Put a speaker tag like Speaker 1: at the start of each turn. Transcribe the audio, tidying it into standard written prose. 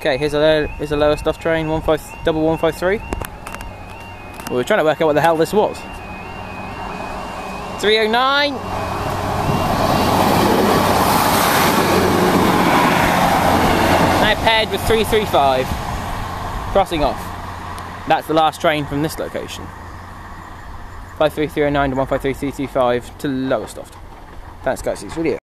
Speaker 1: Okay, here's a Lowestoft train, 153. We're trying to work out what the hell this was. 309. Now paired with 335. Crossing off. That's the last train from this location. 53309 to 153335 to Lowestoft. Thanks guys, see you video.